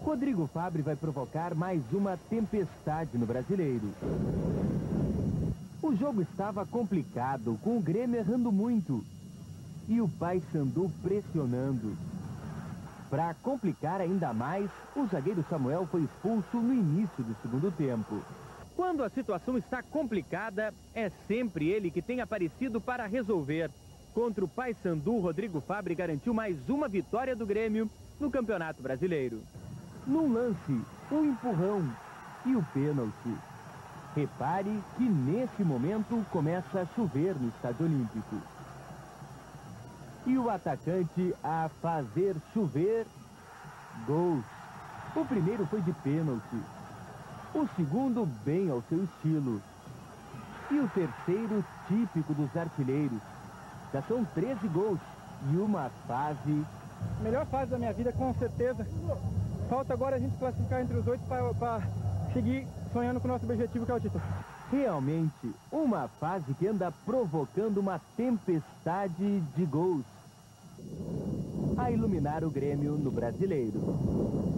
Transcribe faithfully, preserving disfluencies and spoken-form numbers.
Rodrigo Fabre vai provocar mais uma tempestade no Brasileiro. O jogo estava complicado, com o Grêmio errando muito. E o Paysandu pressionando. Para complicar ainda mais, o zagueiro Samuel foi expulso no início do segundo tempo. Quando a situação está complicada, é sempre ele que tem aparecido para resolver. Contra o Paysandu, Rodrigo Fabre garantiu mais uma vitória do Grêmio no Campeonato Brasileiro. Num lance, um empurrão e o pênalti. Repare que nesse momento começa a chover no Estádio Olímpico. E o atacante a fazer chover gols. O primeiro foi de pênalti. O segundo bem ao seu estilo. E o terceiro típico dos artilheiros. Já são treze gols e uma fase... Melhor fase da minha vida, com certeza. Falta agora a gente classificar entre os oito para seguir sonhando com o nosso objetivo, que é o título. Realmente, uma fase que anda provocando uma tempestade de gols a iluminar o Grêmio no Brasileiro.